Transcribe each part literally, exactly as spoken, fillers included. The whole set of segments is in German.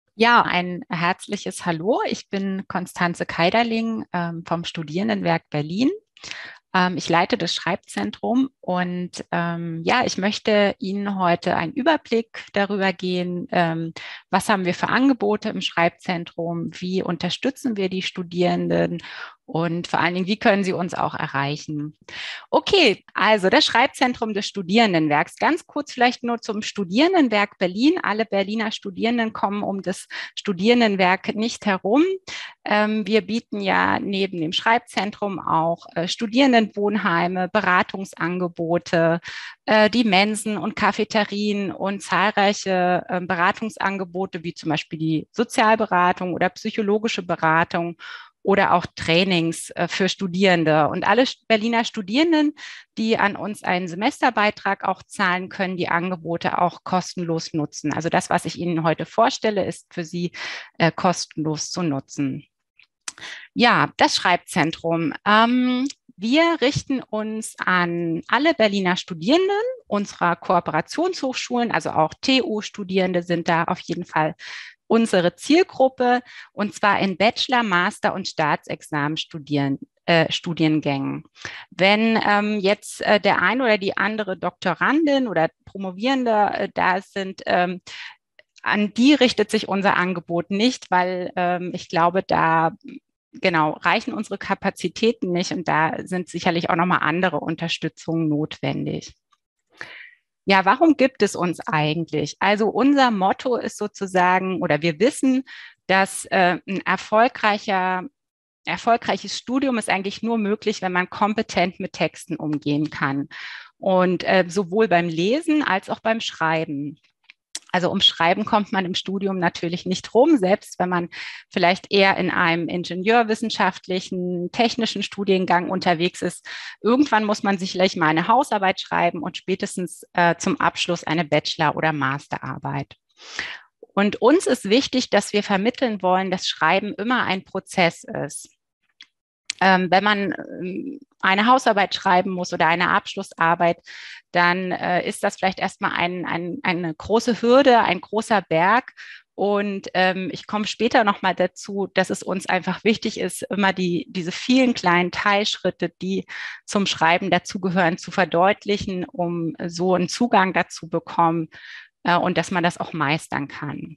Ja, ein herzliches Hallo. Ich bin Konstanze Keiderling ähm, vom Studierendenwerk Berlin. Ähm, ich leite das Schreibzentrum und ähm, ja, ich möchte Ihnen heute einen Überblick darüber gehen, ähm, was haben wir für Angebote im Schreibzentrum, wie unterstützen wir die Studierenden und vor allen Dingen, wie können sie uns auch erreichen. Okay, also das Schreibzentrum des Studierendenwerks. Ganz kurz vielleicht nur zum Studierendenwerk Berlin. Alle Berliner Studierenden kommen um das Studierendenwerk nicht herum. Ähm, wir bieten ja neben dem Schreibzentrum auch äh, Studierendenwohnheime, Beratungsangebote, äh, die Mensen und Cafeterien und zahlreiche äh, Beratungsangebote, wie zum Beispiel die Sozialberatung oder psychologische Beratung oder auch Trainings äh, für Studierende. Und alle Berliner Studierenden, die an uns einen Semesterbeitrag auch zahlen, können die Angebote auch kostenlos nutzen. Also das, was ich Ihnen heute vorstelle, ist für Sie äh, kostenlos zu nutzen. Ja, das Schreibzentrum. Ähm, wir richten uns an alle Berliner Studierenden unserer Kooperationshochschulen, also auch T U-Studierende sind da auf jeden Fall unsere Zielgruppe, und zwar in Bachelor-, Master- und Staatsexamen äh, Studiengängen. Wenn ähm, jetzt äh, der ein oder die andere Doktorandin oder Promovierende äh, da sind, ähm, an die richtet sich unser Angebot nicht, weil ähm, ich glaube, da genau reichen unsere Kapazitäten nicht und da sind sicherlich auch nochmal andere Unterstützungen notwendig. Ja, warum gibt es uns eigentlich? Also unser Motto ist sozusagen, oder wir wissen, dass äh, ein erfolgreicher, erfolgreiches Studium ist eigentlich nur möglich, wenn man kompetent mit Texten umgehen kann. Und äh, sowohl beim Lesen als auch beim Schreiben. Also um Schreiben kommt man im Studium natürlich nicht rum, selbst wenn man vielleicht eher in einem ingenieurwissenschaftlichen, technischen Studiengang unterwegs ist. Irgendwann muss man sicherlich mal eine Hausarbeit schreiben und spätestens äh, zum Abschluss eine Bachelor- oder Masterarbeit. Und uns ist wichtig, dass wir vermitteln wollen, dass Schreiben immer ein Prozess ist. Ähm, wenn man ähm, eine Hausarbeit schreiben muss oder eine Abschlussarbeit, dann äh, ist das vielleicht erstmal ein, ein, eine große Hürde, ein großer Berg. Und ähm, ich komme später nochmal dazu, dass es uns einfach wichtig ist, immer die, diese vielen kleinen Teilschritte, die zum Schreiben dazugehören, zu verdeutlichen, um so einen Zugang dazu bekommen äh, und dass man das auch meistern kann.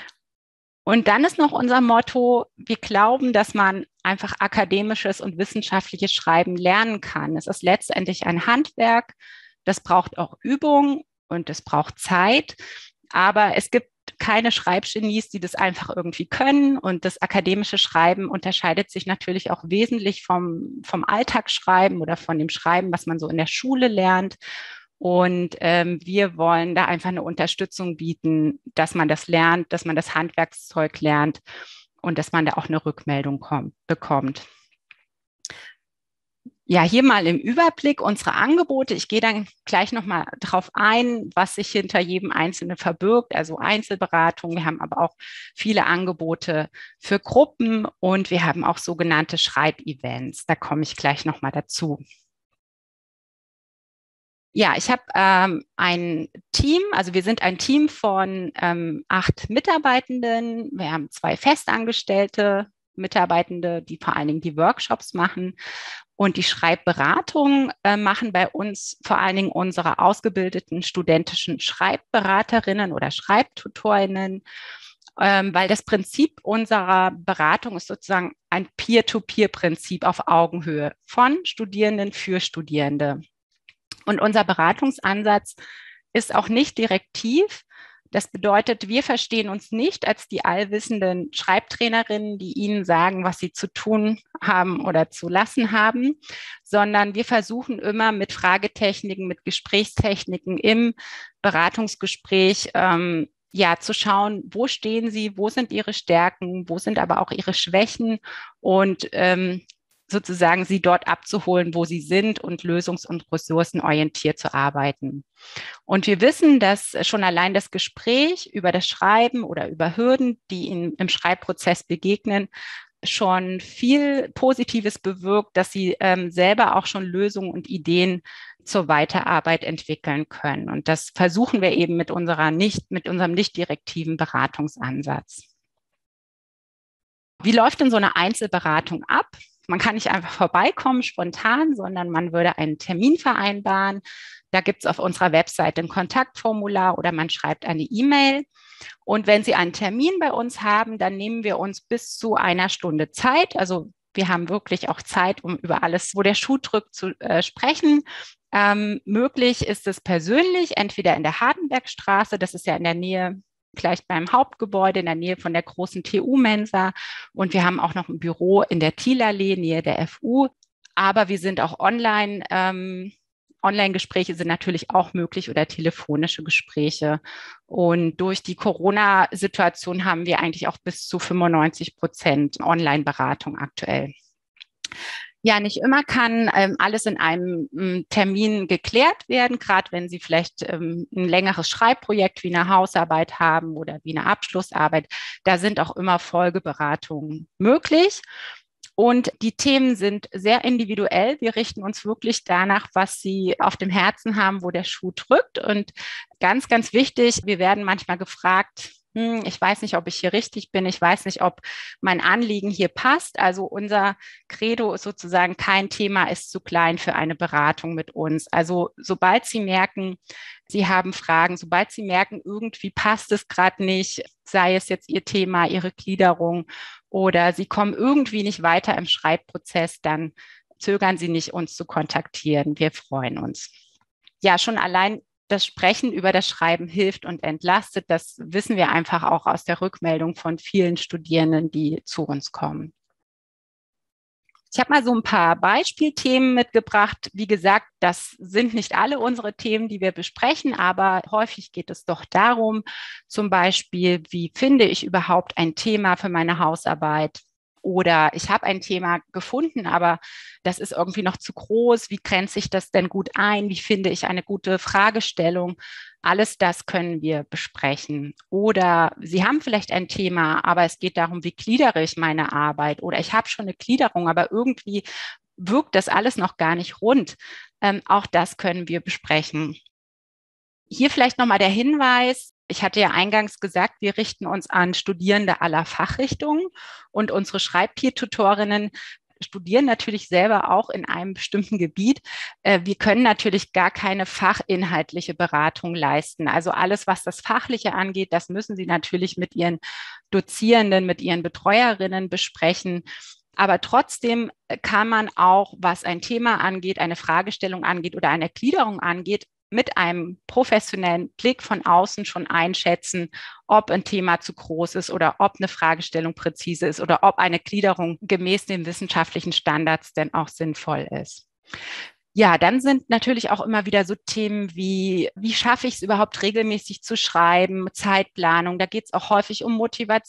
Und dann ist noch unser Motto, wir glauben, dass man einfach akademisches und wissenschaftliches Schreiben lernen kann. Es ist letztendlich ein Handwerk, das braucht auch Übung und es braucht Zeit, aber es gibt keine Schreibgenies, die das einfach irgendwie können. Und das akademische Schreiben unterscheidet sich natürlich auch wesentlich vom, vom Alltagsschreiben oder von dem Schreiben, was man so in der Schule lernt. Und ähm, wir wollen da einfach eine Unterstützung bieten, dass man das lernt, dass man das Handwerkszeug lernt und dass man da auch eine Rückmeldung kommt, bekommt. Ja, hier mal im Überblick unsere Angebote. Ich gehe dann gleich nochmal drauf ein, was sich hinter jedem Einzelnen verbirgt, also Einzelberatung. Wir haben aber auch viele Angebote für Gruppen und wir haben auch sogenannte Schreibevents. Da komme ich gleich nochmal dazu. Ja, ich habe ähm, ein Team, also wir sind ein Team von ähm, acht Mitarbeitenden. Wir haben zwei festangestellte Mitarbeitende, die vor allen Dingen die Workshops machen. Und die Schreibberatung äh, machen bei uns vor allen Dingen unsere ausgebildeten studentischen Schreibberaterinnen oder Schreibtutorinnen, ähm, weil das Prinzip unserer Beratung ist sozusagen ein Peer-to-Peer-Prinzip auf Augenhöhe von Studierenden für Studierende. Und unser Beratungsansatz ist auch nicht direktiv. Das bedeutet, wir verstehen uns nicht als die allwissenden Schreibtrainerinnen, die Ihnen sagen, was Sie zu tun haben oder zu lassen haben, sondern wir versuchen immer mit Fragetechniken, mit Gesprächstechniken im Beratungsgespräch ähm, ja zu schauen, wo stehen Sie, wo sind Ihre Stärken, wo sind aber auch Ihre Schwächen und ähm, sozusagen sie dort abzuholen, wo sie sind und lösungs- und ressourcenorientiert zu arbeiten. Und wir wissen, dass schon allein das Gespräch über das Schreiben oder über Hürden, die ihnen im Schreibprozess begegnen, schon viel Positives bewirkt, dass sie ähm, selber auch schon Lösungen und Ideen zur Weiterarbeit entwickeln können. Und das versuchen wir eben mit unserer nicht, mit unserem nicht direktiven Beratungsansatz. Wie läuft denn so eine Einzelberatung ab? Man kann nicht einfach vorbeikommen, spontan, sondern man würde einen Termin vereinbaren. Da gibt es auf unserer Webseite ein Kontaktformular oder man schreibt eine E-Mail. Und wenn Sie einen Termin bei uns haben, dann nehmen wir uns bis zu einer Stunde Zeit. Also wir haben wirklich auch Zeit, um über alles, wo der Schuh drückt, zu äh, sprechen. Ähm, möglich ist es persönlich, entweder in der Hardenbergstraße, das ist ja in der Nähe, gleich beim Hauptgebäude, in der Nähe von der großen T U-Mensa. Und wir haben auch noch ein Büro in der Thielallee, Nähe der F U. Aber wir sind auch online. Ähm, Online-Gespräche sind natürlich auch möglich oder telefonische Gespräche. Und durch die Corona-Situation haben wir eigentlich auch bis zu fünfundneunzig Prozent Online-Beratung aktuell. Ja, nicht immer kann ähm, alles in einem ähm, Termin geklärt werden, gerade wenn Sie vielleicht ähm, ein längeres Schreibprojekt wie eine Hausarbeit haben oder wie eine Abschlussarbeit. Da sind auch immer Folgeberatungen möglich. Und die Themen sind sehr individuell. Wir richten uns wirklich danach, was Sie auf dem Herzen haben, wo der Schuh drückt. Und ganz, ganz wichtig, wir werden manchmal gefragt, hm, ich weiß nicht, ob ich hier richtig bin. Ich weiß nicht, ob mein Anliegen hier passt. Also unser Credo ist sozusagen, kein Thema ist zu klein für eine Beratung mit uns. Also sobald Sie merken, Sie haben Fragen, sobald Sie merken, irgendwie passt es gerade nicht, sei es jetzt Ihr Thema, Ihre Gliederung oder Sie kommen irgendwie nicht weiter im Schreibprozess, dann zögern Sie nicht, uns zu kontaktieren. Wir freuen uns. Ja, schon allein das Sprechen über das Schreiben hilft und entlastet. Das wissen wir einfach auch aus der Rückmeldung von vielen Studierenden, die zu uns kommen. Ich habe mal so ein paar Beispielthemen mitgebracht. Wie gesagt, das sind nicht alle unsere Themen, die wir besprechen, aber häufig geht es doch darum, zum Beispiel, wie finde ich überhaupt ein Thema für meine Hausarbeit? Oder ich habe ein Thema gefunden, aber das ist irgendwie noch zu groß. Wie grenze ich das denn gut ein? Wie finde ich eine gute Fragestellung? Alles das können wir besprechen. Oder Sie haben vielleicht ein Thema, aber es geht darum, wie gliedere ich meine Arbeit? Oder ich habe schon eine Gliederung, aber irgendwie wirkt das alles noch gar nicht rund. Ähm, auch das können wir besprechen. Hier vielleicht nochmal der Hinweis. Ich hatte ja eingangs gesagt, wir richten uns an Studierende aller Fachrichtungen und unsere Schreibpeer-Tutorinnen studieren natürlich selber auch in einem bestimmten Gebiet. Wir können natürlich gar keine fachinhaltliche Beratung leisten. Also alles, was das Fachliche angeht, das müssen Sie natürlich mit Ihren Dozierenden, mit Ihren Betreuerinnen besprechen. Aber trotzdem kann man auch, was ein Thema angeht, eine Fragestellung angeht oder eine Gliederung angeht, mit einem professionellen Blick von außen schon einschätzen, ob ein Thema zu groß ist oder ob eine Fragestellung präzise ist oder ob eine Gliederung gemäß den wissenschaftlichen Standards denn auch sinnvoll ist. Ja, dann sind natürlich auch immer wieder so Themen wie, wie schaffe ich es überhaupt regelmäßig zu schreiben, Zeitplanung. Da geht es auch häufig um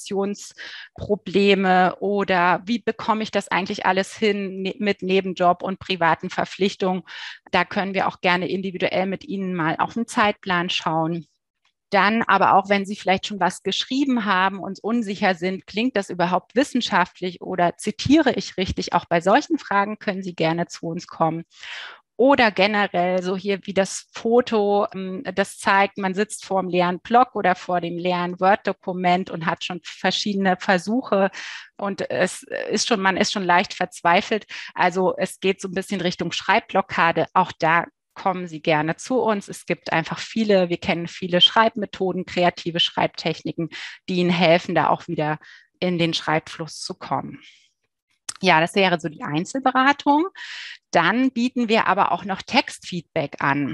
Motivationsprobleme oder wie bekomme ich das eigentlich alles hin ne, mit Nebenjob und privaten Verpflichtungen. Da können wir auch gerne individuell mit Ihnen mal auf den Zeitplan schauen. Dann aber auch, wenn Sie vielleicht schon was geschrieben haben und unsicher sind, klingt das überhaupt wissenschaftlich oder zitiere ich richtig? Auch bei solchen Fragen können Sie gerne zu uns kommen. Oder generell so hier wie das Foto, das zeigt, man sitzt vor dem leeren Block oder vor dem leeren Word-Dokument und hat schon verschiedene Versuche und es ist schon, man ist schon leicht verzweifelt. Also es geht so ein bisschen Richtung Schreibblockade. Auch da kommen Sie gerne zu uns. Es gibt einfach viele, wir kennen viele Schreibmethoden, kreative Schreibtechniken, die Ihnen helfen, da auch wieder in den Schreibfluss zu kommen. Ja, das wäre so die Einzelberatung. Dann bieten wir aber auch noch Textfeedback an.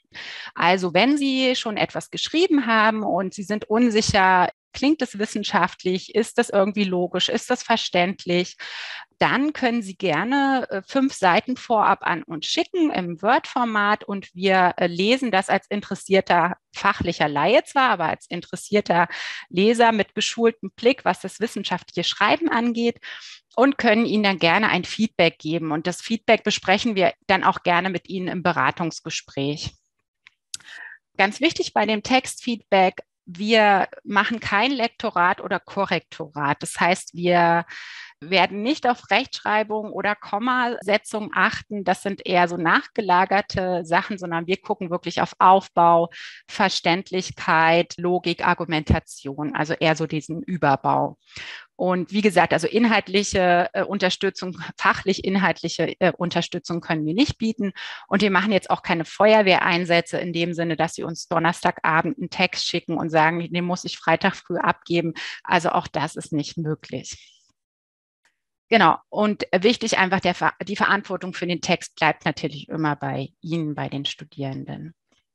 Also wenn Sie schon etwas geschrieben haben und Sie sind unsicher, klingt es wissenschaftlich, ist das irgendwie logisch, ist das verständlich, dann können Sie gerne fünf Seiten vorab an uns schicken im Word-Format und wir lesen das als interessierter fachlicher Laie zwar, aber als interessierter Leser mit geschultem Blick, was das wissenschaftliche Schreiben angeht und können Ihnen dann gerne ein Feedback geben. Und das Feedback besprechen wir dann auch gerne mit Ihnen im Beratungsgespräch. Ganz wichtig bei dem Textfeedback, wir machen kein Lektorat oder Korrektorat. Das heißt, wir werden nicht auf Rechtschreibung oder Kommasetzung achten. Das sind eher so nachgelagerte Sachen, sondern wir gucken wirklich auf Aufbau, Verständlichkeit, Logik, Argumentation, also eher so diesen Überbau. Und wie gesagt, also inhaltliche äh, Unterstützung, fachlich inhaltliche äh, Unterstützung können wir nicht bieten. Und wir machen jetzt auch keine Feuerwehreinsätze in dem Sinne, dass sie uns Donnerstagabend einen Text schicken und sagen, den muss ich Freitag früh abgeben. Also auch das ist nicht möglich. Genau. Und wichtig einfach, der, die Verantwortung für den Text bleibt natürlich immer bei Ihnen, bei den Studierenden.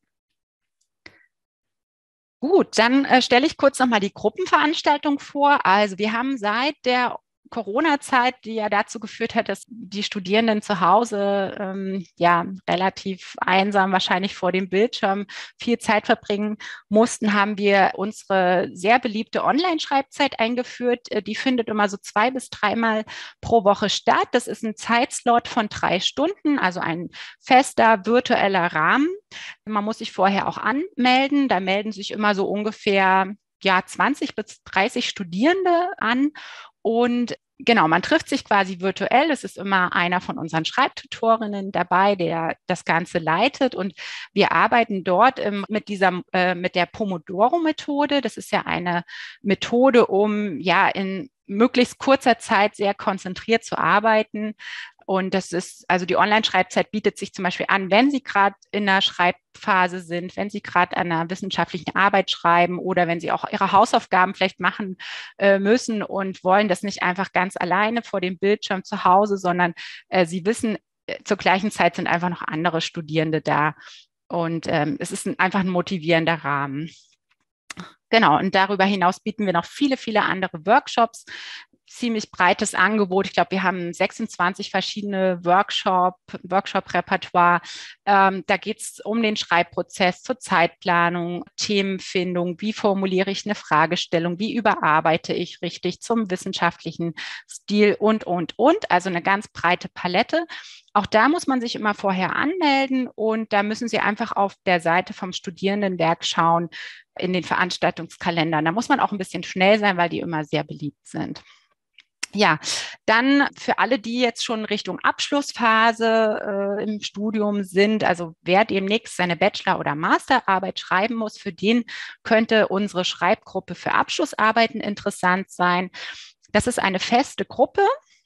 Gut, dann äh, stelle ich kurz nochmal die Gruppenveranstaltung vor. Also wir haben seit der Corona-Zeit, die ja dazu geführt hat, dass die Studierenden zu Hause ähm, ja relativ einsam wahrscheinlich vor dem Bildschirm viel Zeit verbringen mussten, haben wir unsere sehr beliebte Online-Schreibzeit eingeführt. Die findet immer so zwei bis dreimal pro Woche statt. Das ist ein Zeitslot von drei Stunden, also ein fester virtueller Rahmen. Man muss sich vorher auch anmelden. Da melden sich immer so ungefähr ja, zwanzig bis dreißig Studierende an. Und genau, man trifft sich quasi virtuell. Es ist immer einer von unseren Schreibtutorinnen dabei, der das Ganze leitet. Und wir arbeiten dort ähm, mit dieser, äh, mit der Pomodoro-Methode. Das ist ja eine Methode, um ja in möglichst kurzer Zeit sehr konzentriert zu arbeiten. Und das ist, also die Online-Schreibzeit bietet sich zum Beispiel an, wenn Sie gerade in einer Schreibphase sind, wenn Sie gerade an einer wissenschaftlichen Arbeit schreiben oder wenn Sie auch Ihre Hausaufgaben vielleicht machen äh, müssen und wollen das nicht einfach ganz alleine vor dem Bildschirm zu Hause, sondern äh, Sie wissen, äh, zur gleichen Zeit sind einfach noch andere Studierende da. Und ähm, es ist ein, einfach ein motivierender Rahmen. Genau, und darüber hinaus bieten wir noch viele, viele andere Workshops. Ziemlich breites Angebot. Ich glaube, wir haben sechsundzwanzig verschiedene Workshop, Workshop-Repertoire. Ähm, da geht es um den Schreibprozess, zur Zeitplanung, Themenfindung, wie formuliere ich eine Fragestellung, wie überarbeite ich richtig zum wissenschaftlichen Stil und, und, und. Also eine ganz breite Palette. Auch da muss man sich immer vorher anmelden und da müssen Sie einfach auf der Seite vom Studierendenwerk schauen, in den Veranstaltungskalendern. Da muss man auch ein bisschen schnell sein, weil die immer sehr beliebt sind. Ja, dann für alle, die jetzt schon Richtung Abschlussphase äh, im Studium sind, also wer demnächst seine Bachelor- oder Masterarbeit schreiben muss, für den könnte unsere Schreibgruppe für Abschlussarbeiten interessant sein. Das ist eine feste Gruppe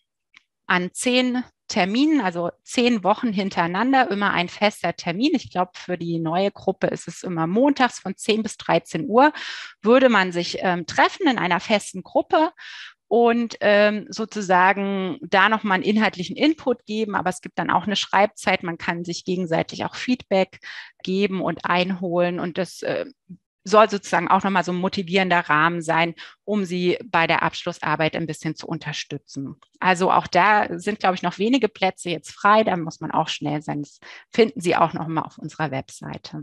an zehn Terminen, also zehn Wochen hintereinander, immer ein fester Termin. Ich glaube, für die neue Gruppe ist es immer montags von zehn bis dreizehn Uhr, würde man sich ähm, treffen in einer festen Gruppe und ähm, sozusagen da nochmal einen inhaltlichen Input geben. Aber es gibt dann auch eine Schreibzeit. Man kann sich gegenseitig auch Feedback geben und einholen. Und das äh, soll sozusagen auch nochmal so ein motivierender Rahmen sein, um Sie bei der Abschlussarbeit ein bisschen zu unterstützen. Also auch da sind, glaube ich, noch wenige Plätze jetzt frei. Da muss man auch schnell sein. Das finden Sie auch nochmal auf unserer Webseite.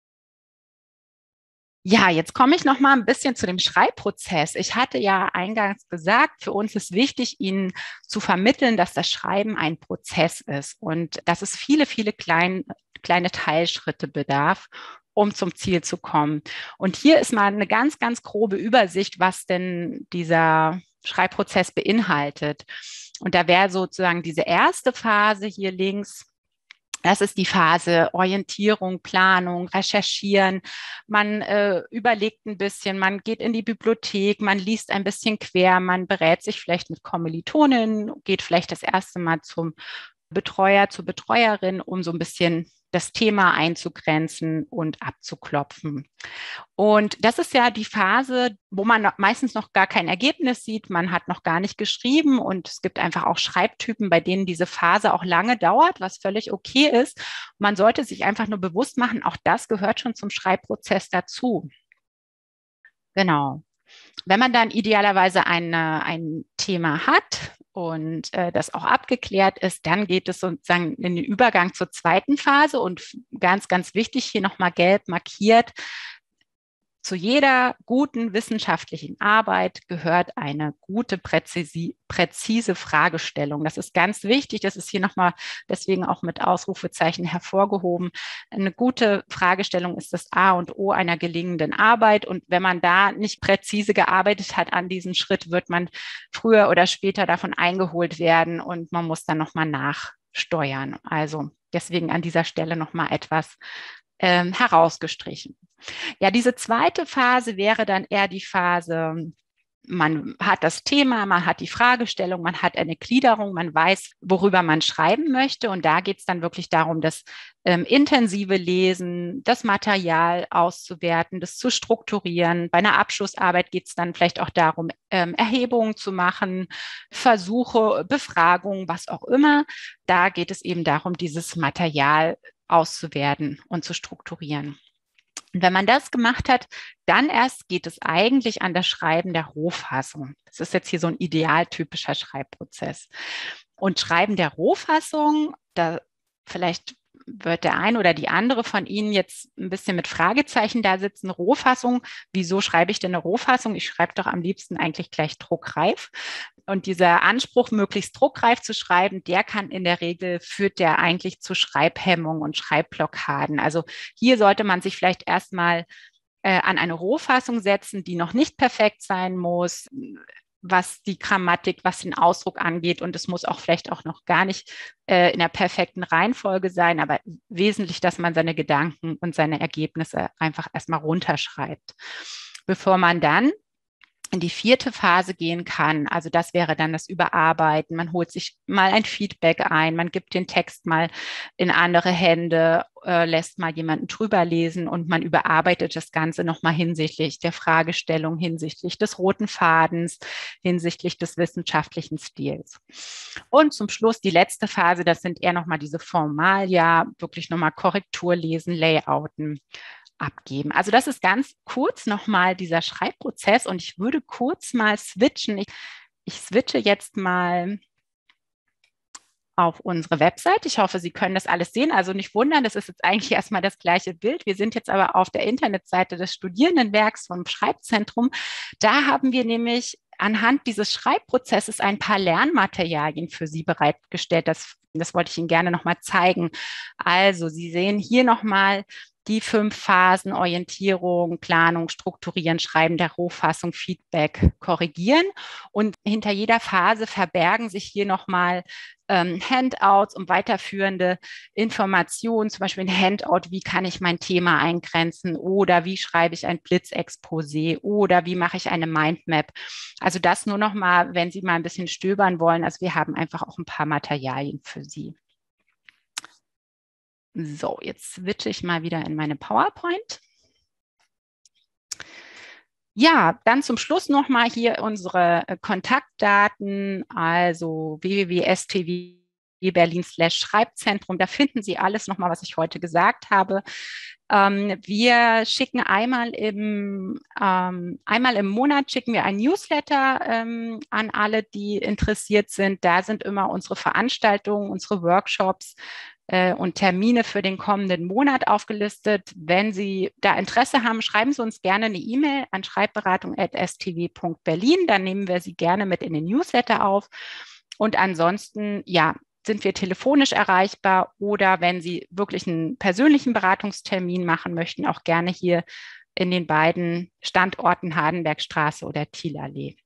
Ja, jetzt komme ich noch mal ein bisschen zu dem Schreibprozess. Ich hatte ja eingangs gesagt, für uns ist wichtig, Ihnen zu vermitteln, dass das Schreiben ein Prozess ist und dass es viele, viele klein, kleine Teilschritte bedarf, um zum Ziel zu kommen. Und hier ist mal eine ganz, ganz grobe Übersicht, was denn dieser Schreibprozess beinhaltet. Und da wäre sozusagen diese erste Phase hier links. Das ist die Phase Orientierung, Planung, Recherchieren. Man äh, überlegt ein bisschen, man geht in die Bibliothek, man liest ein bisschen quer, man berät sich vielleicht mit Kommilitoninnen, geht vielleicht das erste Mal zum Betreuer, zur Betreuerin, um so ein bisschen das Thema einzugrenzen und abzuklopfen. Und das ist ja die Phase, wo man meistens noch gar kein Ergebnis sieht, man hat noch gar nicht geschrieben und es gibt einfach auch Schreibtypen, bei denen diese Phase auch lange dauert, was völlig okay ist. Man sollte sich einfach nur bewusst machen, auch das gehört schon zum Schreibprozess dazu. Genau. Wenn man dann idealerweise eine, ein Thema hat und äh, das auch abgeklärt ist, dann geht es sozusagen in den Übergang zur zweiten Phase und ganz, ganz wichtig, hier nochmal gelb markiert, Zu jeder guten wissenschaftlichen Arbeit gehört eine gute, präzisi präzise Fragestellung. Das ist ganz wichtig. Das ist hier nochmal deswegen auch mit Ausrufezeichen hervorgehoben. Eine gute Fragestellung ist das A und O einer gelingenden Arbeit. Und wenn man da nicht präzise gearbeitet hat an diesem Schritt, wird man früher oder später davon eingeholt werden und man muss dann nochmal nachsteuern. Also deswegen an dieser Stelle nochmal etwas ähm, herausgestrichen. Ja, diese zweite Phase wäre dann eher die Phase, man hat das Thema, man hat die Fragestellung, man hat eine Gliederung, man weiß, worüber man schreiben möchte. Und da geht es dann wirklich darum, das ähm, intensive Lesen, das Material auszuwerten, das zu strukturieren. Bei einer Abschlussarbeit geht es dann vielleicht auch darum, ähm, Erhebungen zu machen, Versuche, Befragungen, was auch immer. Da geht es eben darum, dieses Material auszuwerten und zu strukturieren. Und wenn man das gemacht hat, dann erst geht es eigentlich an das Schreiben der Rohfassung. Das ist jetzt hier so ein idealtypischer Schreibprozess. Und Schreiben der Rohfassung, da vielleicht wird der eine oder die andere von Ihnen jetzt ein bisschen mit Fragezeichen da sitzen. Rohfassung, wieso schreibe ich denn eine Rohfassung? Ich schreibe doch am liebsten eigentlich gleich druckreif. Und dieser Anspruch, möglichst druckreif zu schreiben, der kann in der Regel, führt der eigentlich zu Schreibhemmung und Schreibblockaden. Also hier sollte man sich vielleicht erstmal äh, an eine Rohfassung setzen, die noch nicht perfekt sein muss, was die Grammatik, was den Ausdruck angeht. Und es muss auch vielleicht auch noch gar nicht äh, in der perfekten Reihenfolge sein, aber wesentlich, dass man seine Gedanken und seine Ergebnisse einfach erstmal runterschreibt, bevor man dann in die vierte Phase gehen kann. Also das wäre dann das Überarbeiten. Man holt sich mal ein Feedback ein, man gibt den Text mal in andere Hände, äh, lässt mal jemanden drüber lesen und man überarbeitet das Ganze nochmal hinsichtlich der Fragestellung, hinsichtlich des roten Fadens, hinsichtlich des wissenschaftlichen Stils. Und zum Schluss die letzte Phase, das sind eher nochmal diese Formalia, wirklich nochmal Korrektur lesen, Layouten abgeben. Also das ist ganz kurz nochmal dieser Schreibprozess und ich würde kurz mal switchen. Ich, ich switche jetzt mal auf unsere Website. Ich hoffe, Sie können das alles sehen. Also nicht wundern, das ist jetzt eigentlich erstmal das gleiche Bild. Wir sind jetzt aber auf der Internetseite des Studierendenwerks vom Schreibzentrum. Da haben wir nämlich anhand dieses Schreibprozesses ein paar Lernmaterialien für Sie bereitgestellt. Das, das wollte ich Ihnen gerne nochmal zeigen. Also Sie sehen hier nochmal die fünf Phasen: Orientierung, Planung, Strukturieren, Schreiben der Rohfassung, Feedback, Korrigieren. Und hinter jeder Phase verbergen sich hier nochmal ähm, Handouts und weiterführende Informationen, zum Beispiel ein Handout, wie kann ich mein Thema eingrenzen oder wie schreibe ich ein Blitzexposé oder wie mache ich eine Mindmap. Also das nur nochmal, wenn Sie mal ein bisschen stöbern wollen. Also wir haben einfach auch ein paar Materialien für Sie. So, jetzt switche ich mal wieder in meine PowerPoint. Ja, dann zum Schluss nochmal hier unsere Kontaktdaten, also w w w punkt s t w berlin slash Schreibzentrum. Da finden Sie alles nochmal, was ich heute gesagt habe. Ähm, wir schicken einmal im, ähm, einmal im Monat schicken wir ein Newsletter ähm, an alle, die interessiert sind. Da sind immer unsere Veranstaltungen, unsere Workshops und Termine für den kommenden Monat aufgelistet. Wenn Sie da Interesse haben, schreiben Sie uns gerne eine E-Mail an schreibberatung at s t w punkt berlin. Dann nehmen wir Sie gerne mit in den Newsletter auf. Und ansonsten, ja, sind wir telefonisch erreichbar oder wenn Sie wirklich einen persönlichen Beratungstermin machen möchten, auch gerne hier in den beiden Standorten Hardenbergstraße oder Thielallee.